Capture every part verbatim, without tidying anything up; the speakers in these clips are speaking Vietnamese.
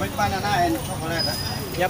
Which banana and chocolate? Yep.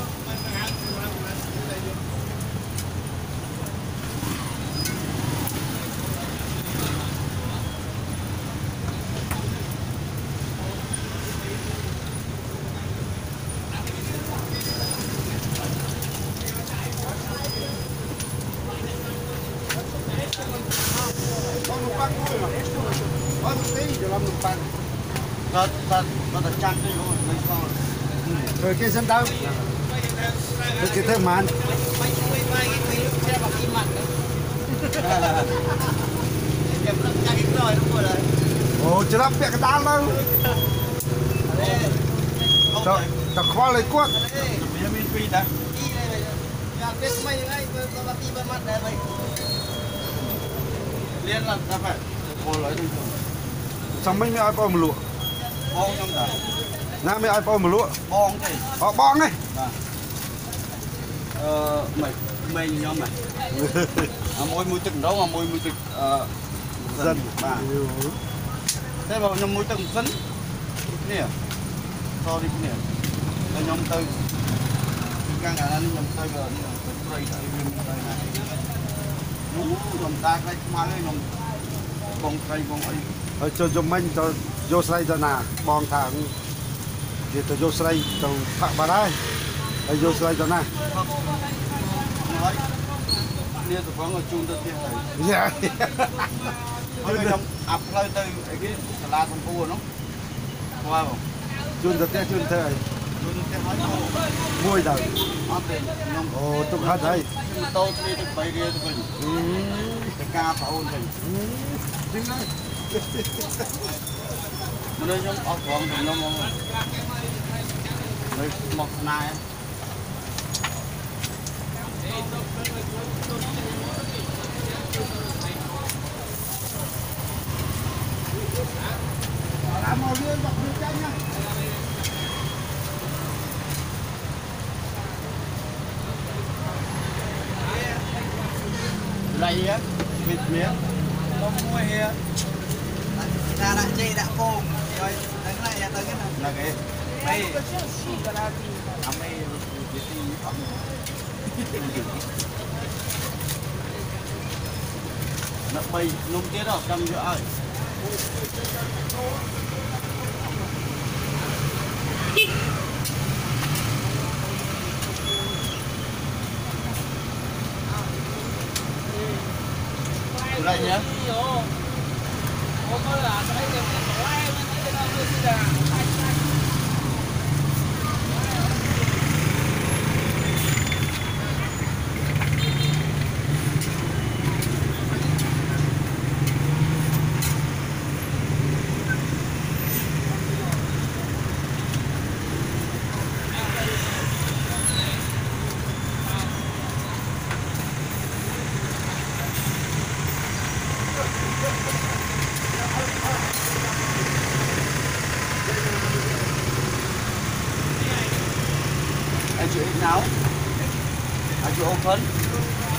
Có có có thật chăn đi luôn, mình không. Rồi cái sân đâu? Rồi cái thứ màn. Ồ, chưa lắm bẹ cái đá đâu. Trời, ta khó lấy quất. Bây mình phi đã. Liên là ta phải ngồi lấy đi. Xong mấy ai bao mà lụa. Bong trong đó. Nãy mấy ai bao mà lụa. Bong thì. Họ bong ấy. Ờ, mày mày nhau mày. À, môi môi từng đó mà môi môi từng ờ Dân bà. Thế bảo nhom môi từng phấn. Nè. So đi nè. Là nhom tư. Càng cả anh nhom tư rồi nè. Đây đây đây này. Nú nhom ta cái mai cái nhom bong cây bong ấy. Ở cho cho mình cho vô say cho nà bong thẳng thì cho vô say cho thạ bà đây ở vô say cho nà Nói lia tụi con ở chung tới tiền này dạ thôi cái trong ập lên từ cái salad phong phú nó qua không chun cho tiền chun thế chung cái hỏi nó môi đầu ăn tiền nhom ồ tôi hết đây tô đi từ bay kia tụi mình cái ca phao mình chính đấy mình nói nhom ốc còn thì nhom rồi một này làm màu riêng bọc riêng chanh nha đây á vịt miếng không mua hè Ra đã chê đã khô rồi đánh lại tới cái này là cái mày à mày vịt gì không nó bay nung tiết rồi cầm giữa ơi đây nhé anh chị nào anh chị ôm phấn